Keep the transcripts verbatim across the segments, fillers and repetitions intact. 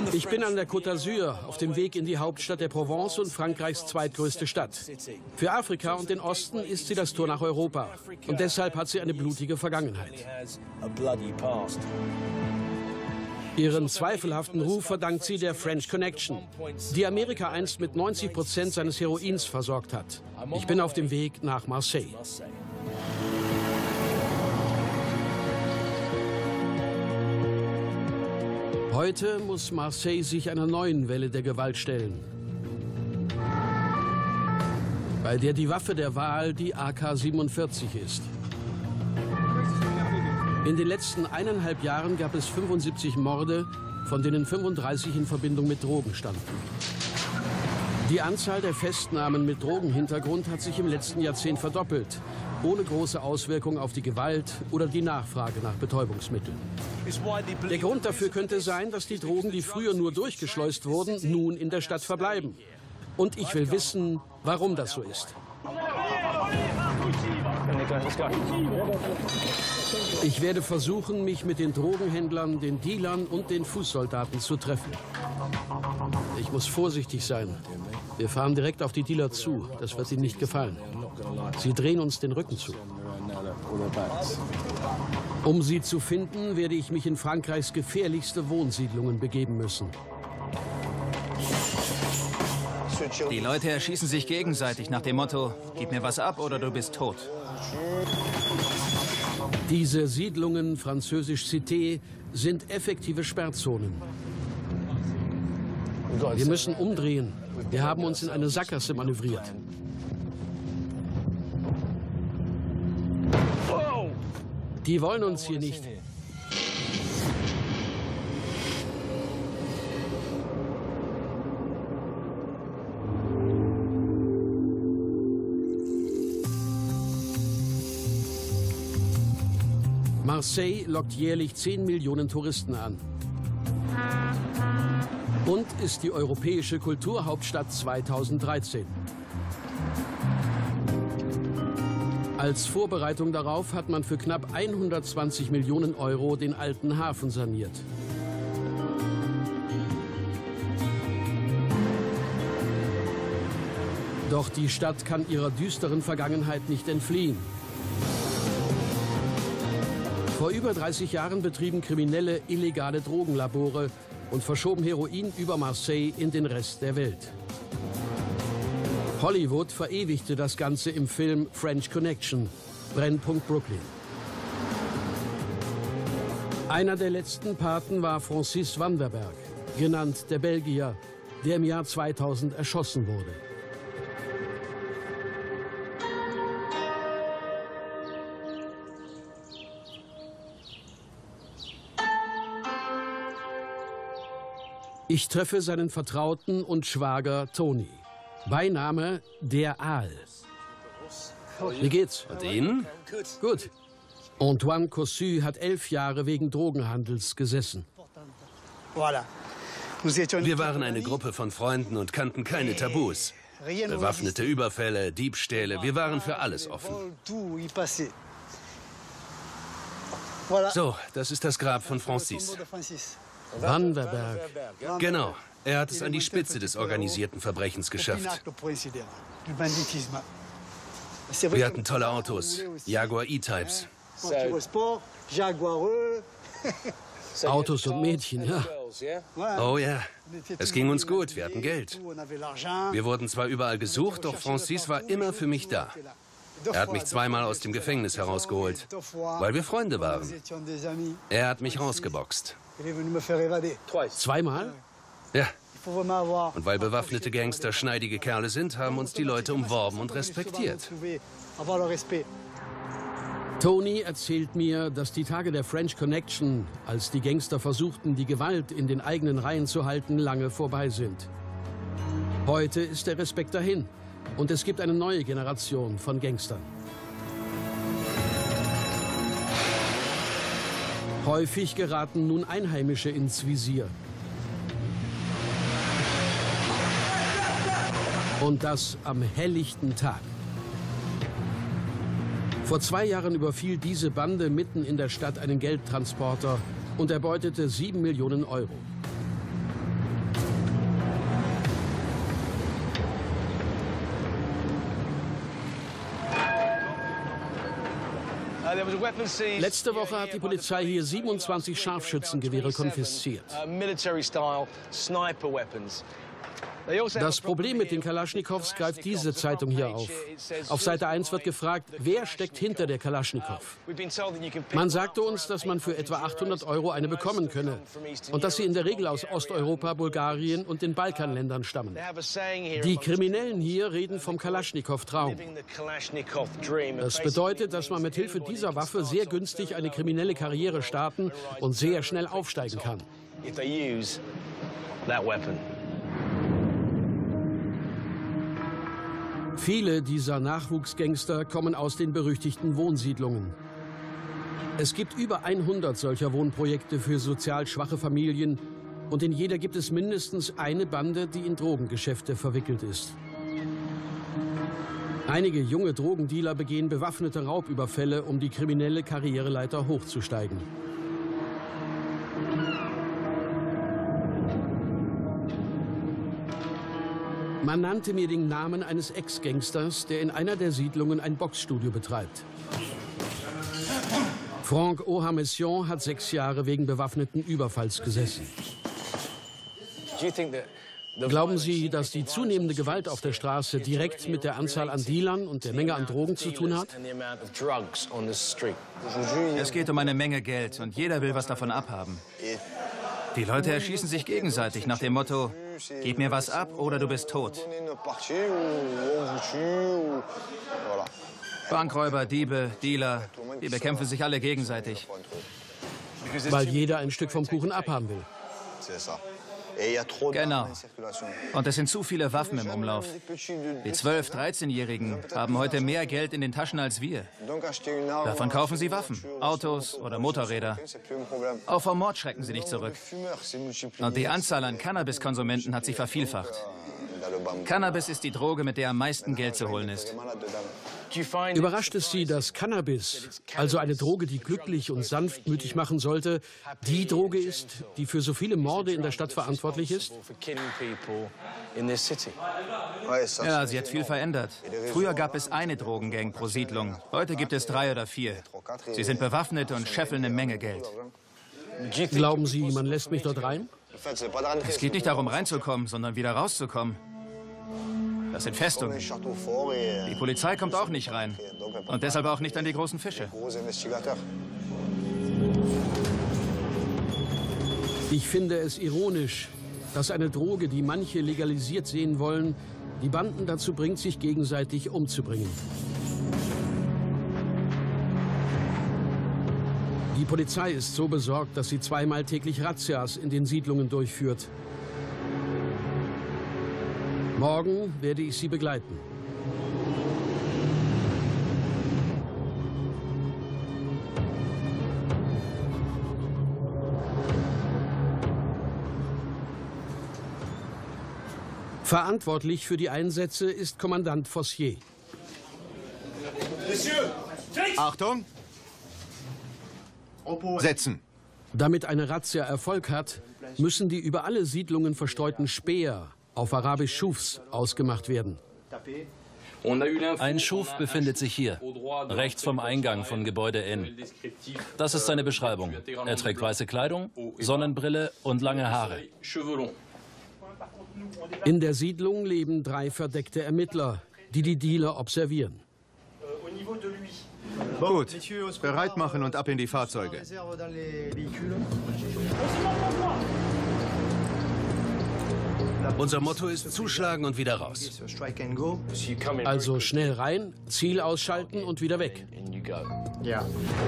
Ich bin an der Côte d'Azur auf dem Weg in die Hauptstadt der Provence und Frankreichs zweitgrößte Stadt. Für Afrika und den Osten ist sie das Tor nach Europa. Und deshalb hat sie eine blutige Vergangenheit. Ihren zweifelhaften Ruf verdankt sie der French Connection, die Amerika einst mit neunzig Prozent seines Heroins versorgt hat. Ich bin auf dem Weg nach Marseille. Heute muss Marseille sich einer neuen Welle der Gewalt stellen, bei der die Waffe der Wahl die A K siebenundvierzig ist. In den letzten eineinhalb Jahren gab es fünfundsiebzig Morde, von denen fünfunddreißig in Verbindung mit Drogen standen. Die Anzahl der Festnahmen mit Drogenhintergrund hat sich im letzten Jahrzehnt verdoppelt, ohne große Auswirkung auf die Gewalt oder die Nachfrage nach Betäubungsmitteln. Der Grund dafür könnte sein, dass die Drogen, die früher nur durchgeschleust wurden, nun in der Stadt verbleiben. Und ich will wissen, warum das so ist. Ich werde versuchen, mich mit den Drogenhändlern, den Dealern und den Fußsoldaten zu treffen. Ich muss vorsichtig sein. Wir fahren direkt auf die Dealer zu. Das wird ihnen nicht gefallen. Sie drehen uns den Rücken zu. Um sie zu finden, werde ich mich in Frankreichs gefährlichste Wohnsiedlungen begeben müssen. Die Leute erschießen sich gegenseitig nach dem Motto, gib mir was ab oder du bist tot. Diese Siedlungen, französisch Cité, sind effektive Sperrzonen. Wir müssen umdrehen. Wir haben uns in eine Sackgasse manövriert. Die wollen uns hier nicht. Marseille lockt jährlich zehn Millionen Touristen an und ist die europäische Kulturhauptstadt zweitausenddreizehn. Als Vorbereitung darauf hat man für knapp hundertzwanzig Millionen Euro den alten Hafen saniert. Doch die Stadt kann ihrer düsteren Vergangenheit nicht entfliehen. Vor über dreißig Jahren betrieben Kriminelle illegale Drogenlabore und verschoben Heroin über Marseille in den Rest der Welt. Hollywood verewigte das Ganze im Film French Connection, Brennpunkt Brooklyn. Einer der letzten Paten war Francis Vanderberg, genannt der Belgier, der im Jahr zweitausend erschossen wurde. Ich treffe seinen Vertrauten und Schwager Tony. Beiname der Aal. Wie geht's? Und Ihnen? Gut. Antoine Cossu hat elf Jahre wegen Drogenhandels gesessen. Wir waren eine Gruppe von Freunden und kannten keine Tabus. Bewaffnete Überfälle, Diebstähle, wir waren für alles offen. So, das ist das Grab von Francis. Vanderberg. Genau. Er hat es an die Spitze des organisierten Verbrechens geschafft. Wir hatten tolle Autos, Jaguar E-Types. Autos und Mädchen, ja. Oh ja, es ging uns gut, wir hatten Geld. Wir wurden zwar überall gesucht, doch Francis war immer für mich da. Er hat mich zweimal aus dem Gefängnis herausgeholt, weil wir Freunde waren. Er hat mich rausgeboxt. Zweimal? Ja. Und weil bewaffnete Gangster schneidige Kerle sind, haben uns die Leute umworben und respektiert. Tony erzählt mir, dass die Tage der French Connection, als die Gangster versuchten, die Gewalt in den eigenen Reihen zu halten, lange vorbei sind. Heute ist der Respekt dahin und es gibt eine neue Generation von Gangstern. Häufig geraten nun Einheimische ins Visier. Und das am helllichten Tag. Vor zwei Jahren überfiel diese Bande mitten in der Stadt einen Geldtransporter und erbeutete sieben Millionen Euro. Letzte Woche hat die Polizei hier siebenundzwanzig Scharfschützengewehre konfisziert. Das Problem mit den Kalaschnikows greift diese Zeitung hier auf. Auf Seite eins wird gefragt, wer steckt hinter der Kalaschnikow? Man sagte uns, dass man für etwa achthundert Euro eine bekommen könne und dass sie in der Regel aus Osteuropa, Bulgarien und den Balkanländern stammen. Die Kriminellen hier reden vom Kalaschnikow-Traum. Das bedeutet, dass man mit Hilfe dieser Waffe sehr günstig eine kriminelle Karriere starten und sehr schnell aufsteigen kann. Viele dieser Nachwuchsgangster kommen aus den berüchtigten Wohnsiedlungen. Es gibt über hundert solcher Wohnprojekte für sozial schwache Familien und in jeder gibt es mindestens eine Bande, die in Drogengeschäfte verwickelt ist. Einige junge Drogendealer begehen bewaffnete Raubüberfälle, um die kriminelle Karriereleiter hochzusteigen. Man nannte mir den Namen eines Ex-Gangsters, der in einer der Siedlungen ein Boxstudio betreibt. Franck Ohamession hat sechs Jahre wegen bewaffneten Überfalls gesessen. Glauben Sie, dass die zunehmende Gewalt auf der Straße direkt mit der Anzahl an Dealern und der Menge an Drogen zu tun hat? Es geht um eine Menge Geld und jeder will was davon abhaben. Die Leute erschießen sich gegenseitig nach dem Motto, gib mir was ab oder du bist tot. Bankräuber, Diebe, Dealer, die bekämpfen sich alle gegenseitig. Weil jeder ein Stück vom Kuchen abhaben will. Genau. Und es sind zu viele Waffen im Umlauf. Die zwölf-, dreizehnjährigen haben heute mehr Geld in den Taschen als wir. Davon kaufen sie Waffen, Autos oder Motorräder. Auch vor Mord schrecken sie nicht zurück. Und die Anzahl an Cannabiskonsumenten hat sich vervielfacht. Cannabis ist die Droge, mit der am meisten Geld zu holen ist. Überrascht es Sie, dass Cannabis, also eine Droge, die glücklich und sanftmütig machen sollte, die Droge ist, die für so viele Morde in der Stadt verantwortlich ist? Ja, sie hat viel verändert. Früher gab es eine Drogengang pro Siedlung. Heute gibt es drei oder vier. Sie sind bewaffnet und scheffeln eine Menge Geld. Glauben Sie, man lässt mich dort rein? Es geht nicht darum, reinzukommen, sondern wieder rauszukommen. Das sind Festungen. Die Polizei kommt auch nicht rein. Und deshalb auch nicht an die großen Fische. Ich finde es ironisch, dass eine Droge, die manche legalisiert sehen wollen, die Banden dazu bringt, sich gegenseitig umzubringen. Die Polizei ist so besorgt, dass sie zweimal täglich Razzias in den Siedlungen durchführt. Morgen werde ich Sie begleiten. Verantwortlich für die Einsätze ist Kommandant Fossier. Achtung! Setzen! Damit eine Razzia Erfolg hat, müssen die über alle Siedlungen verstreuten Späher, auf Arabisch Schufs, ausgemacht werden. Ein Schuf befindet sich hier, rechts vom Eingang von Gebäude N. Das ist seine Beschreibung. Er trägt weiße Kleidung, Sonnenbrille und lange Haare. In der Siedlung leben drei verdeckte Ermittler, die die Dealer observieren. Gut, bereit machen und ab in die Fahrzeuge. Unser Motto ist zuschlagen und wieder raus. Also schnell rein, Ziel ausschalten und wieder weg. Ja.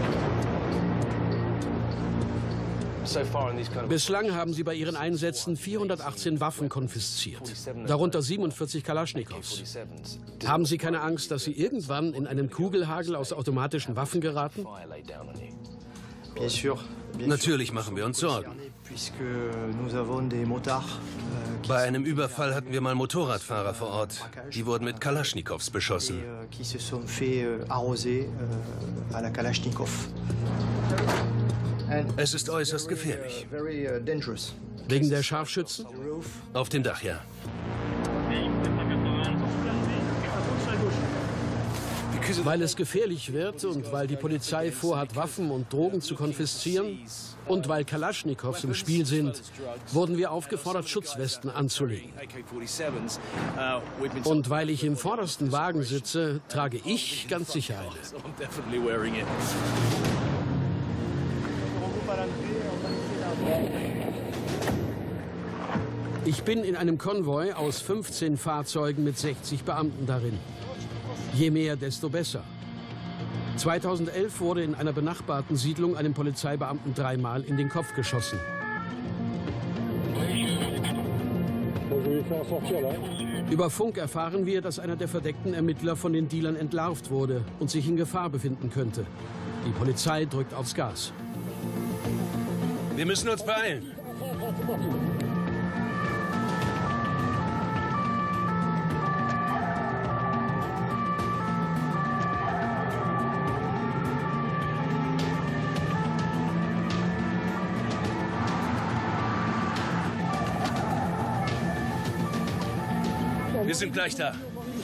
Bislang haben sie bei ihren Einsätzen vierhundertachtzehn Waffen konfisziert, darunter siebenundvierzig Kalaschnikows. Haben Sie keine Angst, dass Sie irgendwann in einen Kugelhagel aus automatischen Waffen geraten? Natürlich machen wir uns Sorgen. Bei einem Überfall hatten wir mal Motorradfahrer vor Ort. Die wurden mit Kalaschnikows beschossen. Es ist äußerst gefährlich. Wegen der Scharfschützen? Auf dem Dach, ja. Weil es gefährlich wird und weil die Polizei vorhat, Waffen und Drogen zu konfiszieren und weil Kalaschnikows im Spiel sind, wurden wir aufgefordert, Schutzwesten anzulegen. Und weil ich im vordersten Wagen sitze, trage ich ganz sicher eine. Ich bin in einem Konvoi aus fünfzehn Fahrzeugen mit sechzig Beamten darin. Je mehr, desto besser. zweitausendelf wurde in einer benachbarten Siedlung einem Polizeibeamten dreimal in den Kopf geschossen. Über Funk erfahren wir, dass einer der verdeckten Ermittler von den Dealern entlarvt wurde und sich in Gefahr befinden könnte. Die Polizei drückt aufs Gas. Wir müssen uns beeilen. Wir sind gleich da.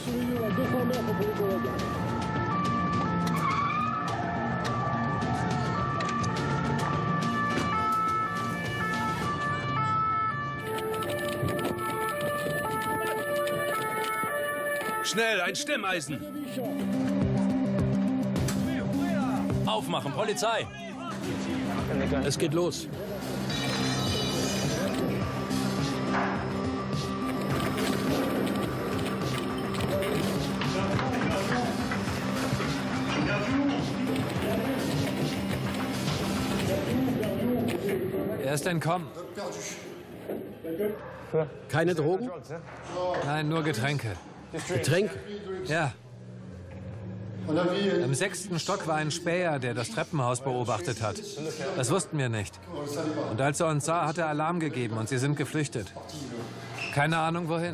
Schnell, ein Stemmeisen. Aufmachen, Polizei! Es geht los. Er ist entkommen. Keine Drogen? Nein, nur Getränke. Getränke? Ja. Im sechsten Stock war ein Späher, der das Treppenhaus beobachtet hat. Das wussten wir nicht. Und als er uns sah, hat er Alarm gegeben und sie sind geflüchtet. Keine Ahnung wohin.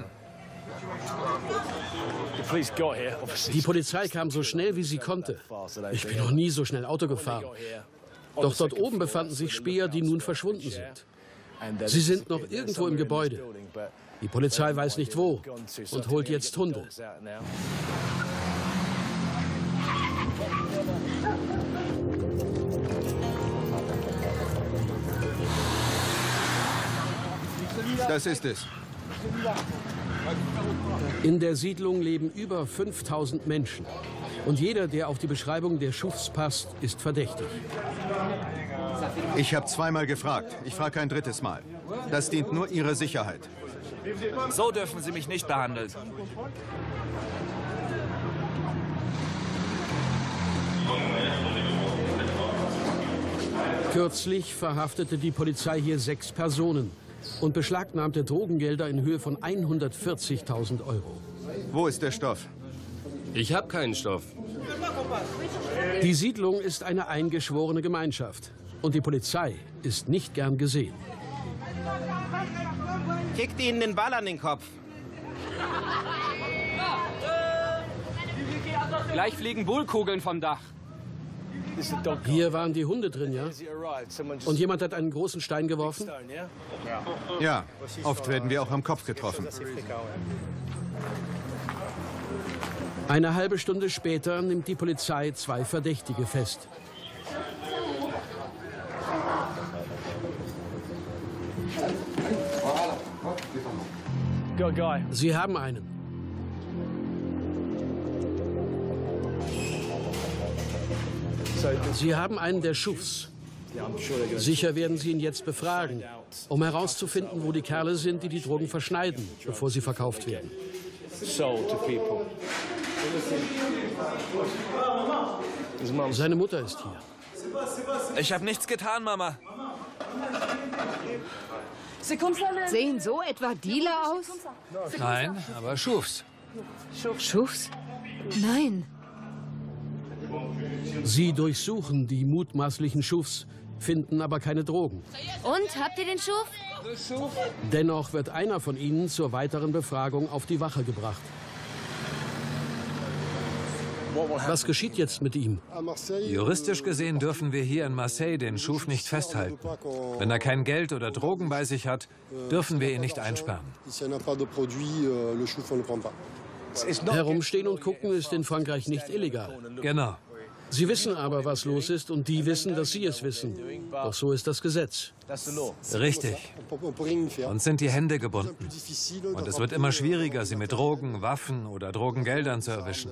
Die Polizei kam so schnell, wie sie konnte. Ich bin noch nie so schnell Auto gefahren. Doch dort oben befanden sich Späher, die nun verschwunden sind. Sie sind noch irgendwo im Gebäude. Die Polizei weiß nicht wo und holt jetzt Hunde. Das ist es. In der Siedlung leben über fünftausend Menschen. Und jeder, der auf die Beschreibung der Schufs passt, ist verdächtig. Ich habe zweimal gefragt. Ich frage kein drittes Mal. Das dient nur Ihrer Sicherheit. So dürfen Sie mich nicht behandeln. Kürzlich verhaftete die Polizei hier sechs Personen und beschlagnahmte Drogengelder in Höhe von hundertvierzigtausend Euro. Wo ist der Stoff? Ich habe keinen Stoff. Die Siedlung ist eine eingeschworene Gemeinschaft. Und die Polizei ist nicht gern gesehen. Kickt ihnen den Ball an den Kopf. Gleich fliegen Bullkugeln vom Dach. Hier waren die Hunde drin, ja? Und jemand hat einen großen Stein geworfen? Ja, oft werden wir auch am Kopf getroffen. Eine halbe Stunde später nimmt die Polizei zwei Verdächtige fest. Sie haben einen. Sie haben einen der Schufs. Sicher werden Sie ihn jetzt befragen, um herauszufinden, wo die Kerle sind, die die Drogen verschneiden, bevor sie verkauft werden. Seine Mutter ist hier. Ich habe nichts getan, Mama. Sehen so etwa Dealer aus? Nein, aber Schufs. Schufs? Nein. Sie durchsuchen die mutmaßlichen Schufs, finden aber keine Drogen. Und, habt ihr den Schuf? Dennoch wird einer von ihnen zur weiteren Befragung auf die Wache gebracht. Was geschieht jetzt mit ihm? Juristisch gesehen dürfen wir hier in Marseille den Schuf nicht festhalten. Wenn er kein Geld oder Drogen bei sich hat, dürfen wir ihn nicht einsperren. Herumstehen und gucken ist in Frankreich nicht illegal. Genau. Sie wissen aber, was los ist, und die wissen, dass Sie es wissen. Doch so ist das Gesetz. Richtig. Uns sind die Hände gebunden. Und es wird immer schwieriger, sie mit Drogen, Waffen oder Drogengeldern zu erwischen.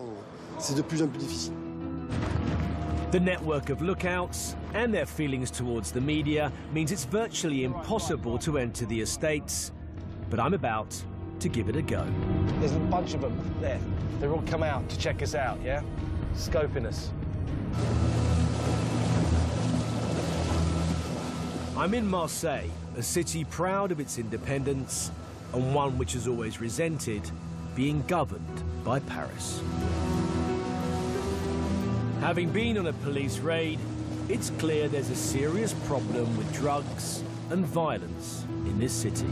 The network of lookouts and their feelings towards the media means it's virtually impossible to enter the estates. But I'm about to give it a go. There's a bunch of them there. They're all come out to check us out, yeah? Scoping us. I'm in Marseille, a city proud of its independence and one which has always resented being governed by Paris. Having been on a police raid, it's clear there's a serious problem with drugs and violence in this city.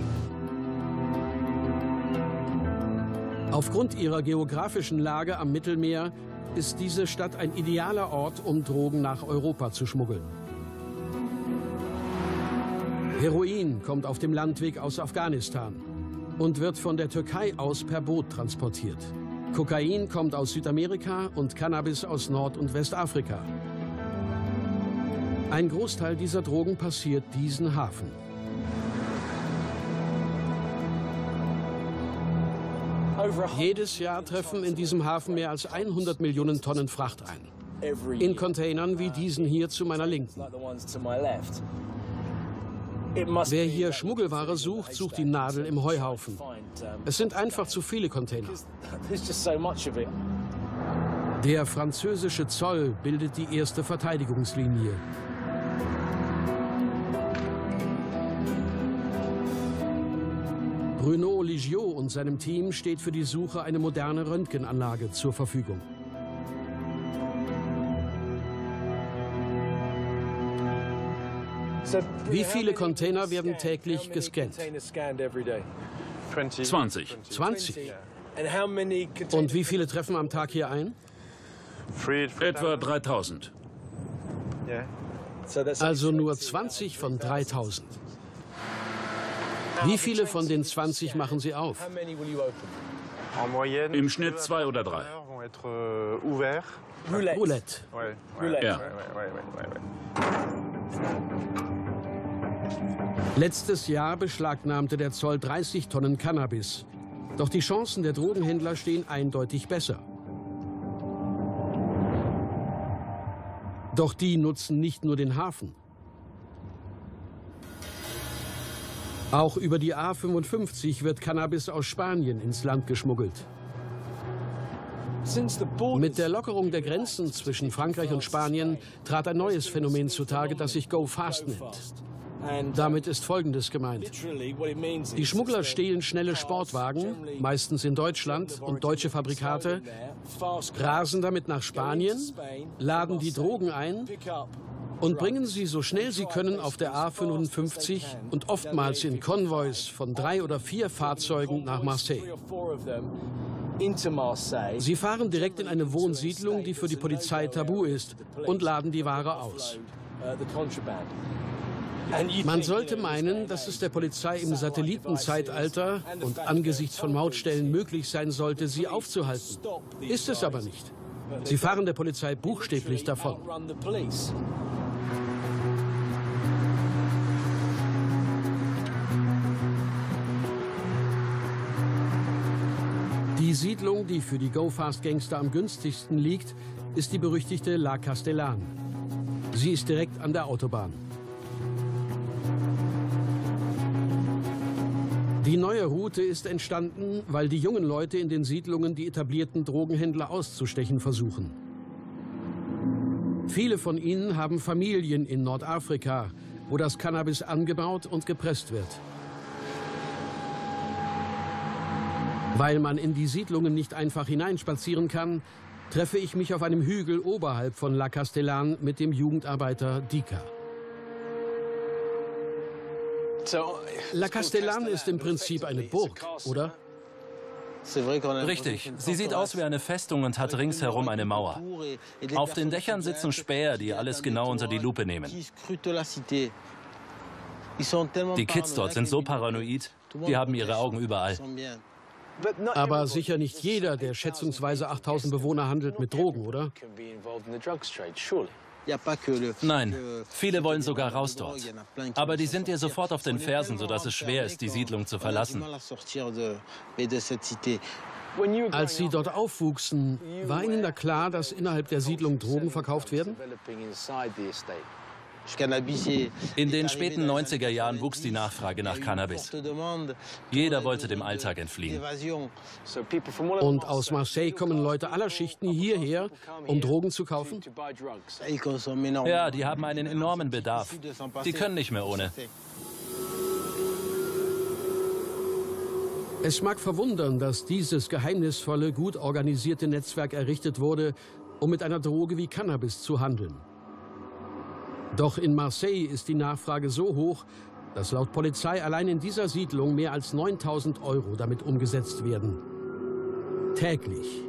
Aufgrund ihrer geografischen Lage am Mittelmeer ist diese Stadt ein idealer Ort, um Drogen nach Europa zu schmuggeln. Heroin kommt auf dem Landweg aus Afghanistan und wird von der Türkei aus per Boot transportiert. Kokain kommt aus Südamerika und Cannabis aus Nord- und Westafrika. Ein Großteil dieser Drogen passiert diesen Hafen. Jedes Jahr treffen in diesem Hafen mehr als hundert Millionen Tonnen Fracht ein. In Containern wie diesen hier zu meiner Linken. Wer hier Schmuggelware sucht, sucht die Nadel im Heuhaufen. Es sind einfach zu viele Container. Der französische Zoll bildet die erste Verteidigungslinie. Bruno Ligiot und seinem Team steht für die Suche eine moderne Röntgenanlage zur Verfügung. Wie viele Container werden täglich gescannt? zwanzig. zwanzig. Und wie viele treffen am Tag hier ein? Etwa dreitausend. Also nur zwanzig von dreitausend. Wie viele von den zwanzig machen Sie auf? Im Schnitt zwei oder drei. Roulette. Ja. Letztes Jahr beschlagnahmte der Zoll dreißig Tonnen Cannabis. Doch die Chancen der Drogenhändler stehen eindeutig besser. Doch die nutzen nicht nur den Hafen. Auch über die A fünfundfünfzig wird Cannabis aus Spanien ins Land geschmuggelt. Mit der Lockerung der Grenzen zwischen Frankreich und Spanien trat ein neues Phänomen zutage, das sich Go Fast nennt. Damit ist Folgendes gemeint. Die Schmuggler stehlen schnelle Sportwagen, meistens in Deutschland und deutsche Fabrikate, rasen damit nach Spanien, laden die Drogen ein und bringen sie so schnell sie können auf der A fünfundfünfzig und oftmals in Konvois von drei oder vier Fahrzeugen nach Marseille. Sie fahren direkt in eine Wohnsiedlung, die für die Polizei tabu ist, und laden die Ware aus. Man sollte meinen, dass es der Polizei im Satellitenzeitalter und angesichts von Mautstellen möglich sein sollte, sie aufzuhalten. Ist es aber nicht. Sie fahren der Polizei buchstäblich davon. Die Siedlung, die für die Go-Fast-Gangster am günstigsten liegt, ist die berüchtigte La Castellane. Sie ist direkt an der Autobahn. Die neue Route ist entstanden, weil die jungen Leute in den Siedlungen die etablierten Drogenhändler auszustechen versuchen. Viele von ihnen haben Familien in Nordafrika, wo das Cannabis angebaut und gepresst wird. Weil man in die Siedlungen nicht einfach hineinspazieren kann, treffe ich mich auf einem Hügel oberhalb von La Castellane mit dem Jugendarbeiter Dika. La Castellane ist im Prinzip eine Burg, oder? Richtig. Sie sieht aus wie eine Festung und hat ringsherum eine Mauer. Auf den Dächern sitzen Späher, die alles genau unter die Lupe nehmen. Die Kids dort sind so paranoid, die haben ihre Augen überall. Aber sicher nicht jeder der schätzungsweise achttausend Bewohner handelt mit Drogen, oder? Nein, viele wollen sogar raus dort. Aber die sind dir sofort auf den Fersen, sodass es schwer ist, die Siedlung zu verlassen. Als Sie dort aufwuchsen, war Ihnen da klar, dass innerhalb der Siedlung Drogen verkauft werden? In den späten neunziger Jahren wuchs die Nachfrage nach Cannabis. Jeder wollte dem Alltag entfliehen. Und aus Marseille kommen Leute aller Schichten hierher, um Drogen zu kaufen? Ja, die haben einen enormen Bedarf. Die können nicht mehr ohne. Es mag verwundern, dass dieses geheimnisvolle, gut organisierte Netzwerk errichtet wurde, um mit einer Droge wie Cannabis zu handeln. Doch in Marseille ist die Nachfrage so hoch, dass laut Polizei allein in dieser Siedlung mehr als neuntausend Euro damit umgesetzt werden. Täglich.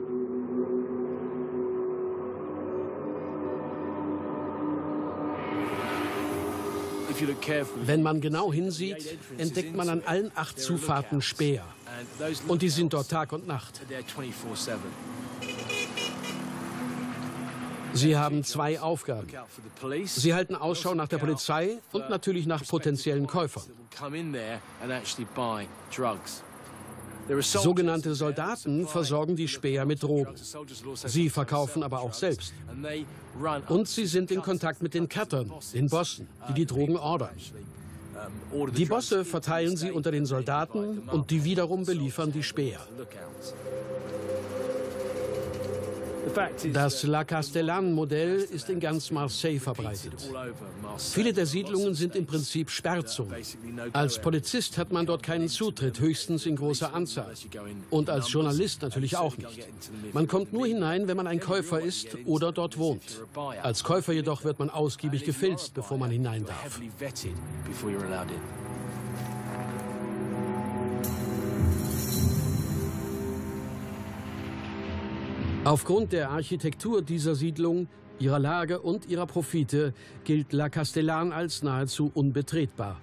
Wenn man genau hinsieht, entdeckt man an allen acht Zufahrten Späher. Und die sind dort Tag und Nacht. Sie haben zwei Aufgaben. Sie halten Ausschau nach der Polizei und natürlich nach potenziellen Käufern. Sogenannte Soldaten versorgen die Späher mit Drogen. Sie verkaufen aber auch selbst. Und sie sind in Kontakt mit den Cuttern, den Bossen, die die Drogen ordern. Die Bosse verteilen sie unter den Soldaten und die wiederum beliefern die Späher. Das La Castellane-Modell ist in ganz Marseille verbreitet. Viele der Siedlungen sind im Prinzip Sperrzonen. Als Polizist hat man dort keinen Zutritt, höchstens in großer Anzahl. Und als Journalist natürlich auch nicht. Man kommt nur hinein, wenn man ein Käufer ist oder dort wohnt. Als Käufer jedoch wird man ausgiebig gefilzt, bevor man hinein darf. Aufgrund der Architektur dieser Siedlung, ihrer Lage und ihrer Profite gilt La Castellane als nahezu unbetretbar.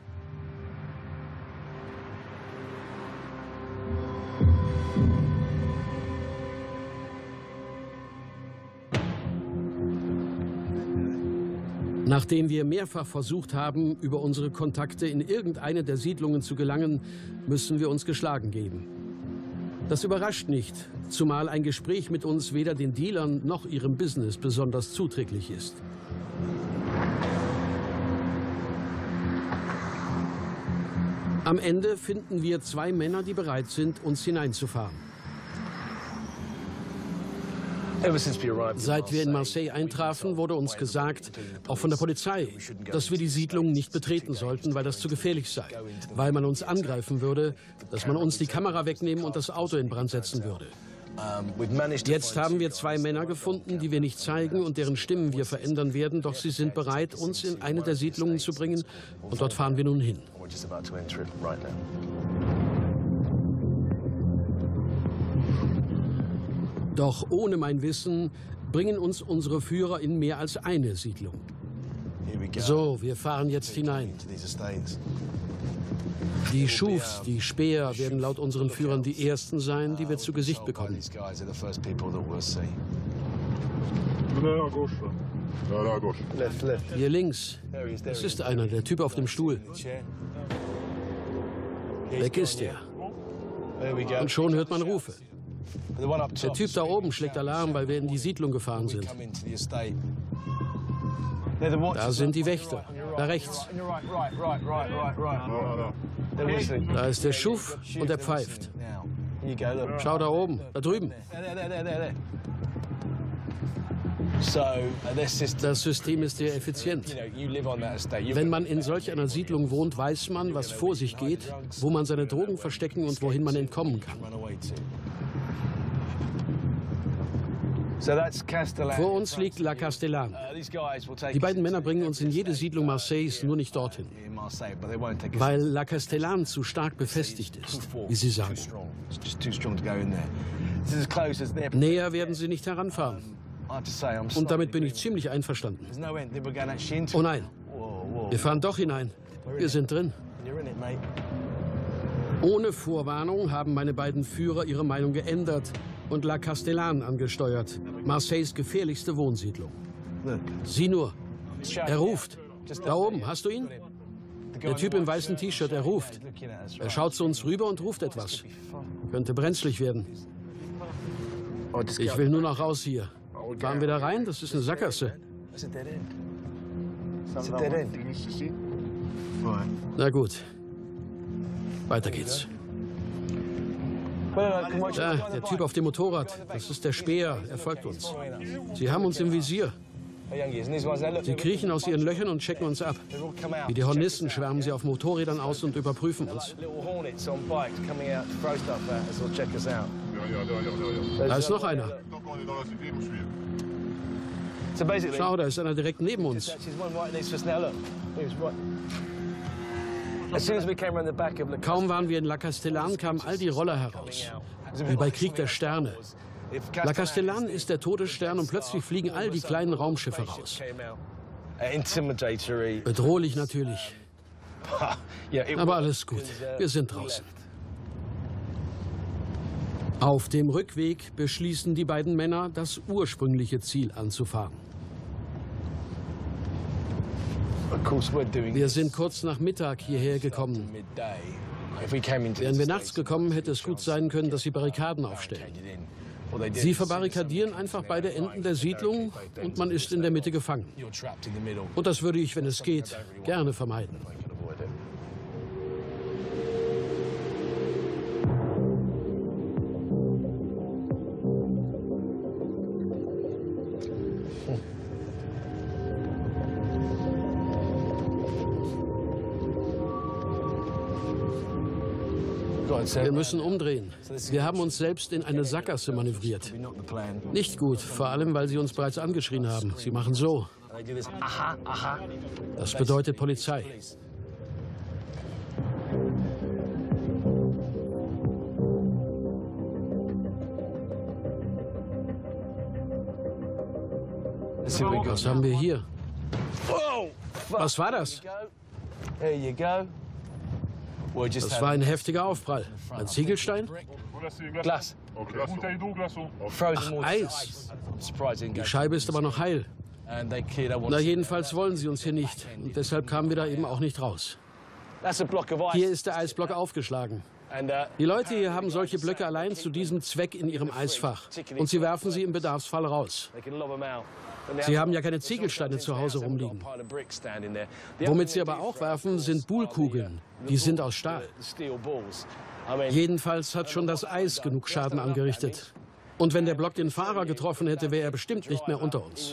Nachdem wir mehrfach versucht haben, über unsere Kontakte in irgendeine der Siedlungen zu gelangen, müssen wir uns geschlagen geben. Das überrascht nicht, zumal ein Gespräch mit uns weder den Dealern noch ihrem Business besonders zuträglich ist. Am Ende finden wir zwei Männer, die bereit sind, uns hineinzufahren. Seit wir in Marseille eintrafen, wurde uns gesagt, auch von der Polizei, dass wir die Siedlung nicht betreten sollten, weil das zu gefährlich sei, weil man uns angreifen würde, dass man uns die Kamera wegnehmen und das Auto in Brand setzen würde. Jetzt haben wir zwei Männer gefunden, die wir nicht zeigen und deren Stimmen wir verändern werden, doch sie sind bereit, uns in eine der Siedlungen zu bringen und dort fahren wir nun hin. Doch ohne mein Wissen bringen uns unsere Führer in mehr als eine Siedlung. So, wir fahren jetzt hinein. Die Schufs, die Späher, werden laut unseren Führern die ersten sein, die wir zu Gesicht bekommen. Hier links, das ist einer, der Typ auf dem Stuhl. Weg ist er. Und schon hört man Rufe. Der Typ da oben schlägt Alarm, weil wir in die Siedlung gefahren sind. Da sind die Wächter. Da rechts. Da ist der Schuf und der pfeift. Schau da oben, da drüben. Das System ist sehr effizient. Wenn man in solch einer Siedlung wohnt, weiß man, was vor sich geht, wo man seine Drogen verstecken und wohin man entkommen kann. Vor uns liegt La Castellane. Die beiden Männer bringen uns in jede Siedlung Marseilles, nur nicht dorthin. Weil La Castellane zu stark befestigt ist, wie sie sagen. Näher werden sie nicht heranfahren. Und damit bin ich ziemlich einverstanden. Oh nein, wir fahren doch hinein. Wir sind drin. Ohne Vorwarnung haben meine beiden Führer ihre Meinung geändert und La Castellane angesteuert, Marseilles gefährlichste Wohnsiedlung. Sieh nur, er ruft. Da oben, hast du ihn? Der Typ im weißen T-Shirt, er ruft. Er schaut zu uns rüber und ruft etwas. Könnte brenzlig werden. Ich will nur noch raus hier. Fahren wir da rein? Das ist eine Sackgasse. Na gut. Weiter geht's. Ja, der Typ auf dem Motorrad. Das ist der Späher. Er folgt uns. Sie haben uns im Visier. Sie kriechen aus ihren Löchern und checken uns ab. Wie die Hornissen schwärmen sie auf Motorrädern aus und überprüfen uns. Da ist noch einer. Schau, da ist einer direkt neben uns. Kaum waren wir in La Castellane, kamen all die Roller heraus. Wie bei Krieg der Sterne. La Castellane ist der Todesstern und plötzlich fliegen all die kleinen Raumschiffe raus. Bedrohlich natürlich. Aber alles gut. Wir sind draußen. Auf dem Rückweg beschließen die beiden Männer, das ursprüngliche Ziel anzufahren. Wir sind kurz nach Mittag hierher gekommen. Wären wir nachts gekommen, hätte es gut sein können, dass sie Barrikaden aufstellen. Sie verbarrikadieren einfach beide Enden der Siedlung und man ist in der Mitte gefangen. Und das würde ich, wenn es geht, gerne vermeiden. Wir müssen umdrehen. Wir haben uns selbst in eine Sackgasse manövriert. Nicht gut, vor allem, weil sie uns bereits angeschrien haben. Sie machen so. Das bedeutet Polizei. Was haben wir hier? Was war das? Das war ein heftiger Aufprall. Ein Ziegelstein? Glas. Ach, Eis. Die Scheibe ist aber noch heil. Na, jedenfalls wollen sie uns hier nicht. Und deshalb kamen wir da eben auch nicht raus. Hier ist der Eisblock aufgeschlagen. Die Leute hier haben solche Blöcke allein zu diesem Zweck in ihrem Eisfach. Und sie werfen sie im Bedarfsfall raus. Sie haben ja keine Ziegelsteine zu Hause rumliegen. Womit sie aber auch werfen, sind Boulekugeln. Die sind aus Stahl. Jedenfalls hat schon das Eis genug Schaden angerichtet. Und wenn der Block den Fahrer getroffen hätte, wäre er bestimmt nicht mehr unter uns.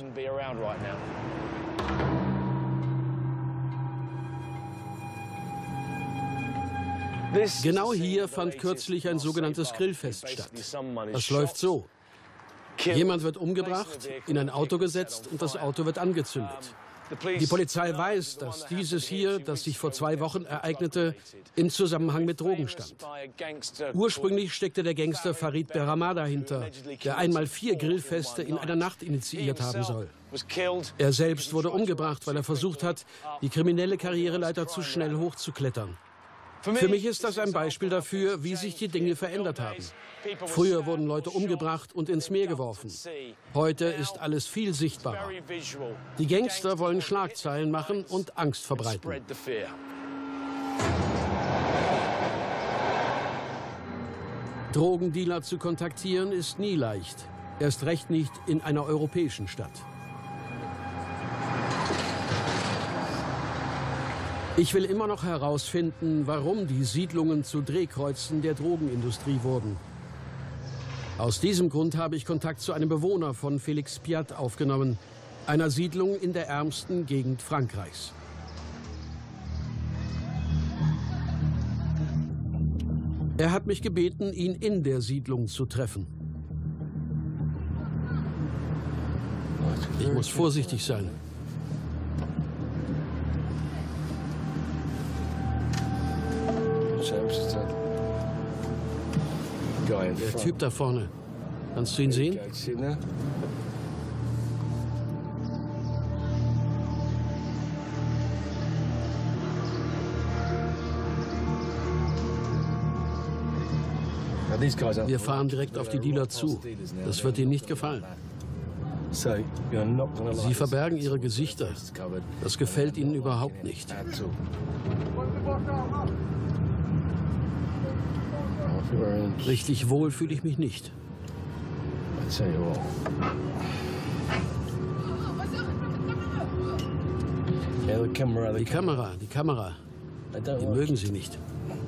Genau hier fand kürzlich ein sogenanntes Grillfest statt. Das läuft so. Jemand wird umgebracht, in ein Auto gesetzt und das Auto wird angezündet. Die Polizei weiß, dass dieses hier, das sich vor zwei Wochen ereignete, im Zusammenhang mit Drogen stand. Ursprünglich steckte der Gangster Farid Berrama dahinter, der einmal vier Grillfeste in einer Nacht initiiert haben soll. Er selbst wurde umgebracht, weil er versucht hat, die kriminelle Karriereleiter zu schnell hochzuklettern. Für mich ist das ein Beispiel dafür, wie sich die Dinge verändert haben. Früher wurden Leute umgebracht und ins Meer geworfen. Heute ist alles viel sichtbarer. Die Gangster wollen Schlagzeilen machen und Angst verbreiten. Drogendealer zu kontaktieren ist nie leicht. Erst recht nicht in einer europäischen Stadt. Ich will immer noch herausfinden, warum die Siedlungen zu Drehkreuzen der Drogenindustrie wurden. Aus diesem Grund habe ich Kontakt zu einem Bewohner von Félix Piat aufgenommen, einer Siedlung in der ärmsten Gegend Frankreichs. Er hat mich gebeten, ihn in der Siedlung zu treffen. Ich muss vorsichtig sein. Der Typ da vorne. Kannst du ihn sehen? Wir fahren direkt auf die Dealer zu. Das wird ihnen nicht gefallen. Sie verbergen ihre Gesichter. Das gefällt ihnen überhaupt nicht. Richtig wohl fühle ich mich nicht. Die Kamera, die Kamera. Die mögen sie nicht.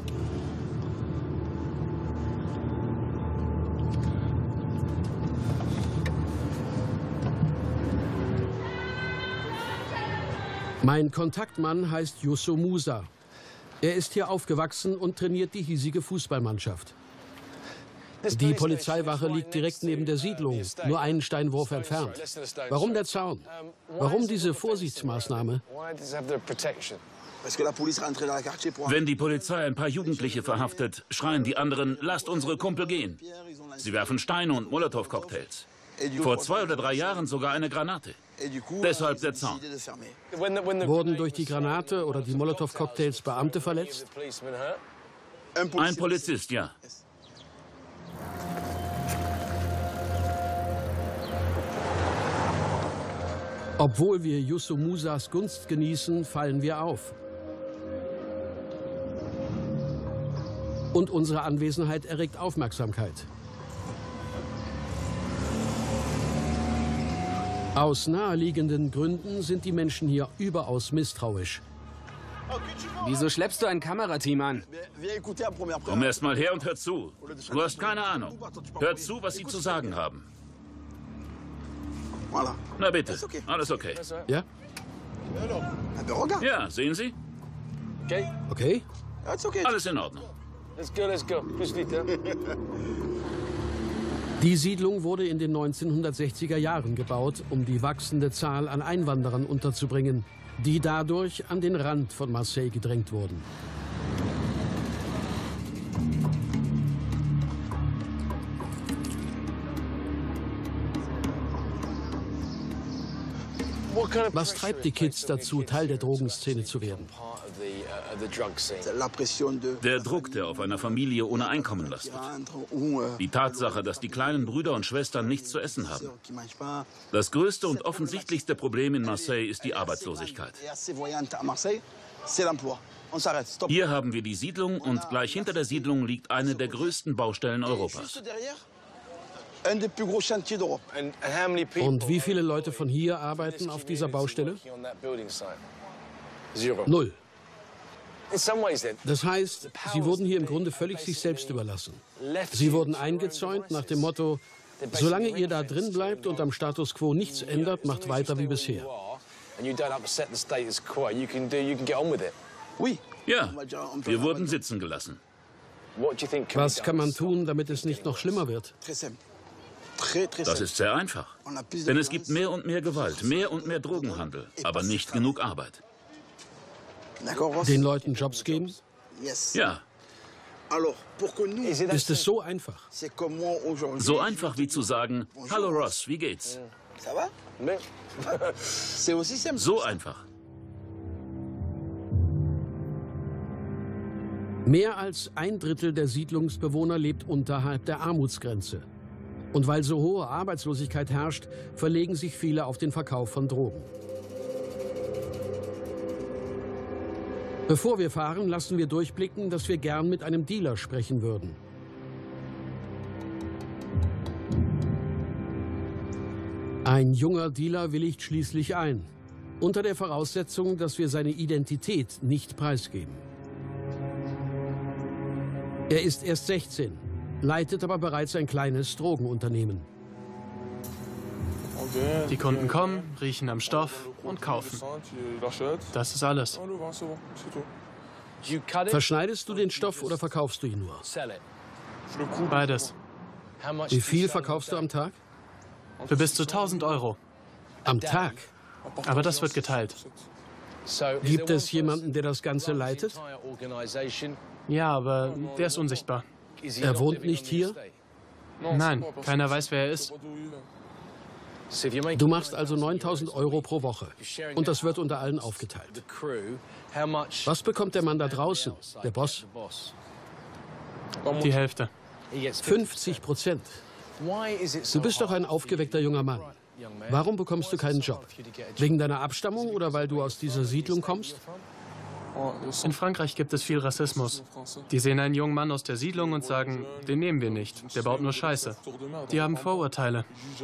Mein Kontaktmann heißt Youssou Moussa. Er ist hier aufgewachsen und trainiert die hiesige Fußballmannschaft. Die Polizeiwache liegt direkt neben der Siedlung, nur einen Steinwurf entfernt. Warum der Zaun? Warum diese Vorsichtsmaßnahme? Wenn die Polizei ein paar Jugendliche verhaftet, schreien die anderen, lasst unsere Kumpel gehen. Sie werfen Steine und Molotow-Cocktails. Vor zwei oder drei Jahren sogar eine Granate. Deshalb der Zaun. Wurden durch die Granate oder die Molotow-Cocktails Beamte verletzt? Ein Polizist, ja. Obwohl wir Youssou Moussas Gunst genießen, fallen wir auf. Und unsere Anwesenheit erregt Aufmerksamkeit. Aus naheliegenden Gründen sind die Menschen hier überaus misstrauisch. Wieso schleppst du ein Kamerateam an? Komm erst mal her und hör zu. Du hast keine Ahnung. Hör zu, was sie zu sagen haben. Na bitte, alles okay. Ja? Ja, sehen Sie? Okay. Alles in Ordnung. Die Siedlung wurde in den neunzehnhundertsechziger Jahren gebaut, um die wachsende Zahl an Einwanderern unterzubringen, die dadurch an den Rand von Marseille gedrängt wurden. Was treibt die Kids dazu, Teil der Drogenszene zu werden? Der Druck, der auf einer Familie ohne Einkommen lastet. Die Tatsache, dass die kleinen Brüder und Schwestern nichts zu essen haben. Das größte und offensichtlichste Problem in Marseille ist die Arbeitslosigkeit. Hier haben wir die Siedlung und gleich hinter der Siedlung liegt eine der größten Baustellen Europas. Und wie viele Leute von hier arbeiten auf dieser Baustelle? Null. Das heißt, sie wurden hier im Grunde völlig sich selbst überlassen. Sie wurden eingezäunt nach dem Motto, solange ihr da drin bleibt und am Status quo nichts ändert, macht weiter wie bisher. Ja, wir wurden sitzen gelassen. Was kann man tun, damit es nicht noch schlimmer wird? Das ist sehr einfach. Denn es gibt mehr und mehr Gewalt, mehr und mehr Drogenhandel, aber nicht genug Arbeit. Den Leuten Jobs geben? Ja. Ist es so einfach? So einfach wie zu sagen, hallo Ross, wie geht's? So einfach. Mehr als ein Drittel der Siedlungsbewohner lebt unterhalb der Armutsgrenze. Und weil so hohe Arbeitslosigkeit herrscht, verlegen sich viele auf den Verkauf von Drogen. Bevor wir fahren, lassen wir durchblicken, dass wir gern mit einem Dealer sprechen würden. Ein junger Dealer willigt schließlich ein, unter der Voraussetzung, dass wir seine Identität nicht preisgeben. Er ist erst sechzehn, leitet aber bereits ein kleines Drogenunternehmen. Die Kunden kommen, riechen am Stoff und kaufen. Das ist alles. Verschneidest du den Stoff oder verkaufst du ihn nur? Beides. Wie viel verkaufst du am Tag? Für bis zu tausend Euro. Am Tag? Aber das wird geteilt. Gibt es jemanden, der das Ganze leitet? Ja, aber der ist unsichtbar. Er wohnt nicht hier? Nein, keiner weiß, wer er ist. Du machst also neuntausend Euro pro Woche. Und das wird unter allen aufgeteilt. Was Was bekommt der Mann da draußen, der Boss? Die Hälfte. fünfzig Prozent. Du bist doch ein aufgeweckter junger Mann. Warum bekommst du keinen Job? Wegen deiner Abstammung oder weil du aus dieser Siedlung kommst? In Frankreich gibt es viel Rassismus. Die sehen einen jungen Mann aus der Siedlung und sagen, den nehmen wir nicht, der baut nur Scheiße. Die haben Vorurteile.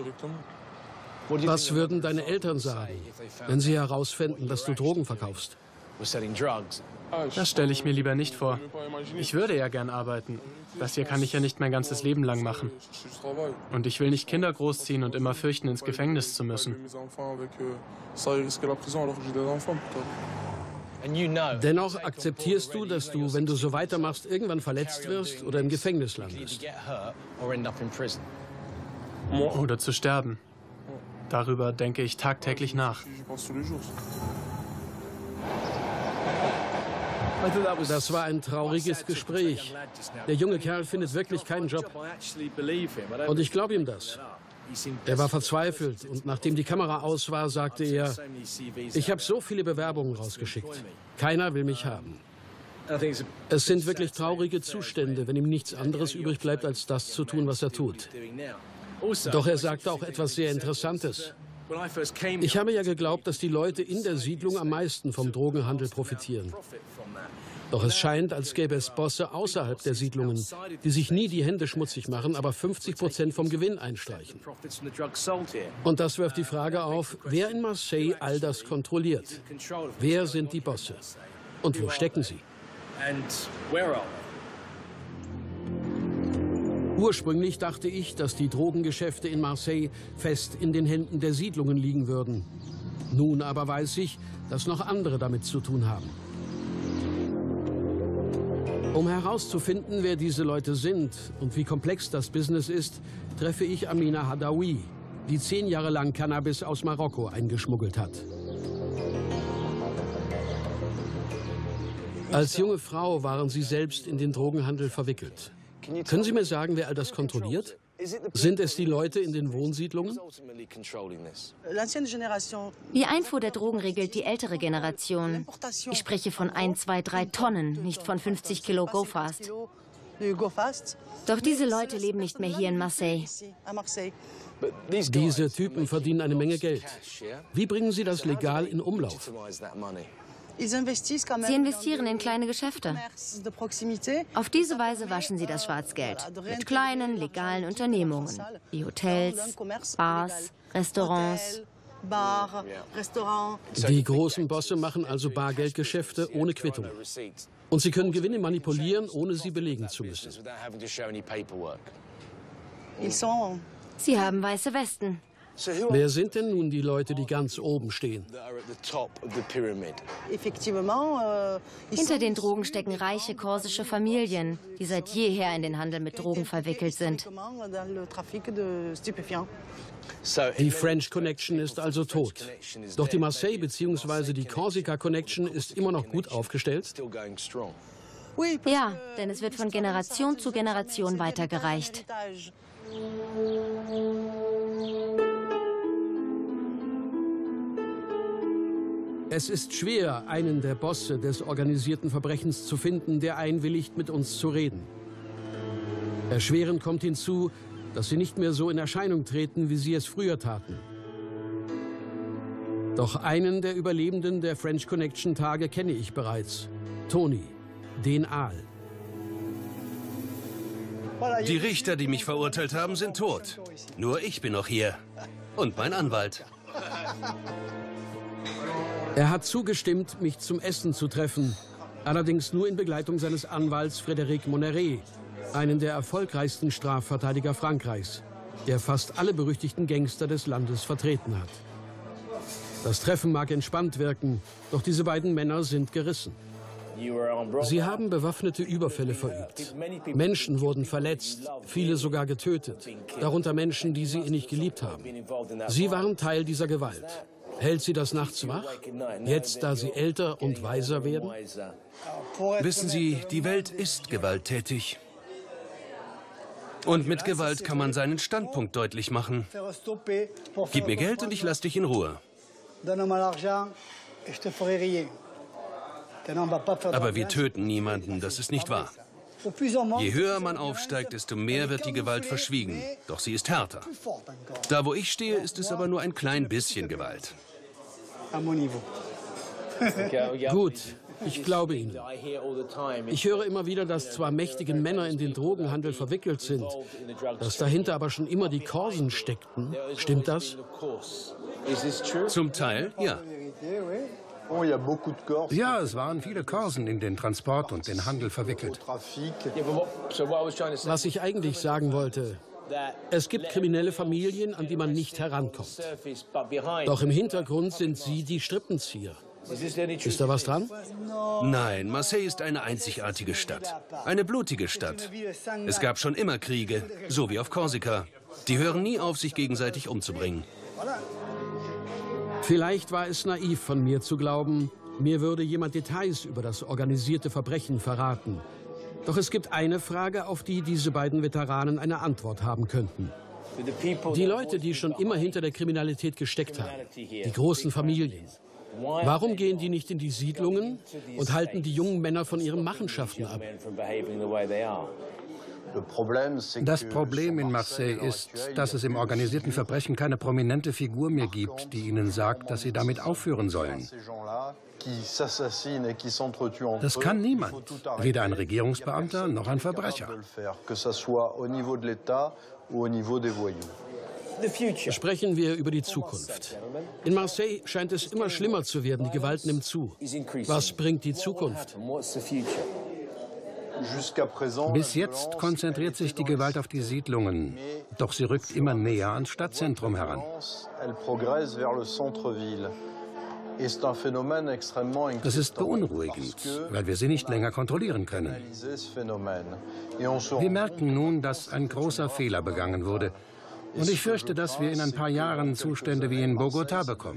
Was würden deine Eltern sagen, wenn sie herausfänden, dass du Drogen verkaufst? Das stelle ich mir lieber nicht vor. Ich würde ja gern arbeiten. Das hier kann ich ja nicht mein ganzes Leben lang machen. Und ich will nicht Kinder großziehen und immer fürchten, ins Gefängnis zu müssen. Dennoch akzeptierst du, dass du, wenn du so weitermachst, irgendwann verletzt wirst oder im Gefängnis landest. Oder zu sterben. Darüber denke ich tagtäglich nach. Das war ein trauriges Gespräch. Der junge Kerl findet wirklich keinen Job. Und ich glaube ihm das. Er war verzweifelt und nachdem die Kamera aus war, sagte er, ich habe so viele Bewerbungen rausgeschickt. Keiner will mich haben. Es sind wirklich traurige Zustände, wenn ihm nichts anderes übrig bleibt, als das zu tun, was er tut. Doch er sagte auch etwas sehr Interessantes. Ich habe ja geglaubt, dass die Leute in der Siedlung am meisten vom Drogenhandel profitieren. Doch es scheint, als gäbe es Bosse außerhalb der Siedlungen, die sich nie die Hände schmutzig machen, aber fünfzig Prozent vom Gewinn einstreichen. Und das wirft die Frage auf, wer in Marseille all das kontrolliert. Wer sind die Bosse? Und wo stecken sie? Ursprünglich dachte ich, dass die Drogengeschäfte in Marseille fest in den Händen der Siedlungen liegen würden. Nun aber weiß ich, dass noch andere damit zu tun haben. Um herauszufinden, wer diese Leute sind und wie komplex das Business ist, treffe ich Amina Hadaoui, die zehn Jahre lang Cannabis aus Marokko eingeschmuggelt hat. Als junge Frau waren Sie selbst in den Drogenhandel verwickelt. Können Sie mir sagen, wer all das kontrolliert? Sind es die Leute in den Wohnsiedlungen? Die Einfuhr der Drogen regelt die ältere Generation. Ich spreche von ein, zwei, drei Tonnen, nicht von fünfzig Kilo Go Fast. Doch diese Leute leben nicht mehr hier in Marseille. Diese Typen verdienen eine Menge Geld. Wie bringen Sie das legal in Umlauf? Sie investieren in kleine Geschäfte. Auf diese Weise waschen sie das Schwarzgeld mit kleinen, legalen Unternehmungen, wie Hotels, Bars, Restaurants. Die großen Bosse machen also Bargeldgeschäfte ohne Quittung. Und sie können Gewinne manipulieren, ohne sie belegen zu müssen. Sie haben weiße Westen. Wer sind denn nun die Leute, die ganz oben stehen? Hinter den Drogen stecken reiche korsische Familien, die seit jeher in den Handel mit Drogen verwickelt sind. Die French Connection ist also tot. Doch die Marseille bzw. die Korsika Connection ist immer noch gut aufgestellt? Ja, denn es wird von Generation zu Generation weitergereicht. Es ist schwer, einen der Bosse des organisierten Verbrechens zu finden, der einwilligt, mit uns zu reden. Erschwerend kommt hinzu, dass sie nicht mehr so in Erscheinung treten, wie sie es früher taten. Doch einen der Überlebenden der French Connection Tage kenne ich bereits. Tony, den Aal. Die Richter, die mich verurteilt haben, sind tot. Nur ich bin noch hier. Und mein Anwalt. Er hat zugestimmt, mich zum Essen zu treffen. Allerdings nur in Begleitung seines Anwalts Frédéric Monneret, einen der erfolgreichsten Strafverteidiger Frankreichs, der fast alle berüchtigten Gangster des Landes vertreten hat. Das Treffen mag entspannt wirken, doch diese beiden Männer sind gerissen. Sie haben bewaffnete Überfälle verübt. Menschen wurden verletzt, viele sogar getötet, darunter Menschen, die sie innig geliebt haben. Sie waren Teil dieser Gewalt. Hält sie das nachts wach? Jetzt, da sie älter und weiser werden? Wissen Sie, die Welt ist gewalttätig. Und mit Gewalt kann man seinen Standpunkt deutlich machen. Gib mir Geld und ich lass dich in Ruhe. Aber wir töten niemanden, das ist nicht wahr. Je höher man aufsteigt, desto mehr wird die Gewalt verschwiegen. Doch sie ist härter. Da, wo ich stehe, ist es aber nur ein klein bisschen Gewalt. Gut, ich glaube Ihnen. Ich höre immer wieder, dass zwar mächtige Männer in den Drogenhandel verwickelt sind, dass dahinter aber schon immer die Korsen steckten. Stimmt das? Zum Teil, ja. Ja, es waren viele Korsen in den Transport und den Handel verwickelt. Was ich eigentlich sagen wollte, es gibt kriminelle Familien, an die man nicht herankommt. Doch im Hintergrund sind sie die Strippenzieher. Ist da was dran? Nein, Marseille ist eine einzigartige Stadt. Eine blutige Stadt. Es gab schon immer Kriege, so wie auf Korsika. Die hören nie auf, sich gegenseitig umzubringen. Vielleicht war es naiv von mir zu glauben, mir würde jemand Details über das organisierte Verbrechen verraten. Doch es gibt eine Frage, auf die diese beiden Veteranen eine Antwort haben könnten. Die Leute, die schon immer hinter der Kriminalität gesteckt haben, die großen Familien. Warum gehen die nicht in die Siedlungen und halten die jungen Männer von ihren Machenschaften ab? Das Problem in Marseille ist, dass es im organisierten Verbrechen keine prominente Figur mehr gibt, die ihnen sagt, dass sie damit aufhören sollen. Das kann niemand, weder ein Regierungsbeamter noch ein Verbrecher. Sprechen wir über die Zukunft. In Marseille scheint es immer schlimmer zu werden, die Gewalt nimmt zu. Was bringt die Zukunft? Bis jetzt konzentriert sich die Gewalt auf die Siedlungen, doch sie rückt immer näher ans Stadtzentrum heran. Das ist beunruhigend, weil wir sie nicht länger kontrollieren können. Wir merken nun, dass ein großer Fehler begangen wurde. Und ich fürchte, dass wir in ein paar Jahren Zustände wie in Bogotá bekommen.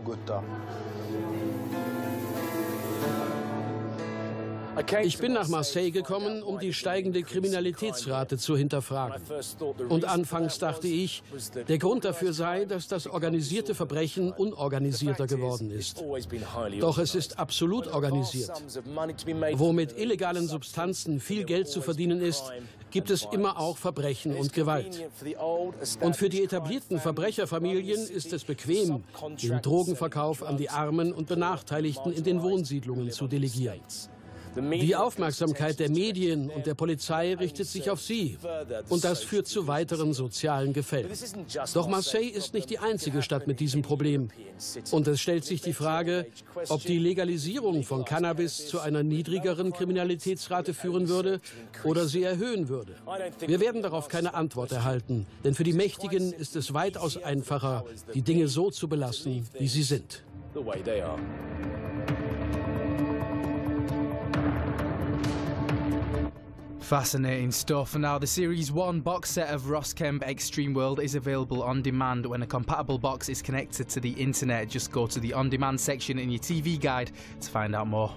Ich bin nach Marseille gekommen, um die steigende Kriminalitätsrate zu hinterfragen. Und anfangs dachte ich, der Grund dafür sei, dass das organisierte Verbrechen unorganisierter geworden ist. Doch es ist absolut organisiert. Wo mit illegalen Substanzen viel Geld zu verdienen ist, gibt es immer auch Verbrechen und Gewalt. Und für die etablierten Verbrecherfamilien ist es bequem, den Drogenverkauf an die Armen und Benachteiligten in den Wohnsiedlungen zu delegieren. Die Aufmerksamkeit der Medien und der Polizei richtet sich auf sie. Und das führt zu weiteren sozialen Gefällen. Doch Marseille ist nicht die einzige Stadt mit diesem Problem. Und es stellt sich die Frage, ob die Legalisierung von Cannabis zu einer niedrigeren Kriminalitätsrate führen würde oder sie erhöhen würde. Wir werden darauf keine Antwort erhalten, denn für die Mächtigen ist es weitaus einfacher, die Dinge so zu belassen, wie sie sind. Fascinating stuff. Now, the Series one box set of Roskemp Extreme World is available on demand when a compatible box is connected to the internet. Just go to the on-demand section in your T V guide to find out more.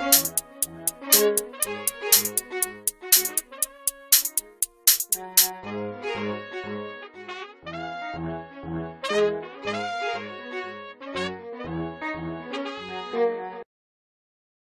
Bye.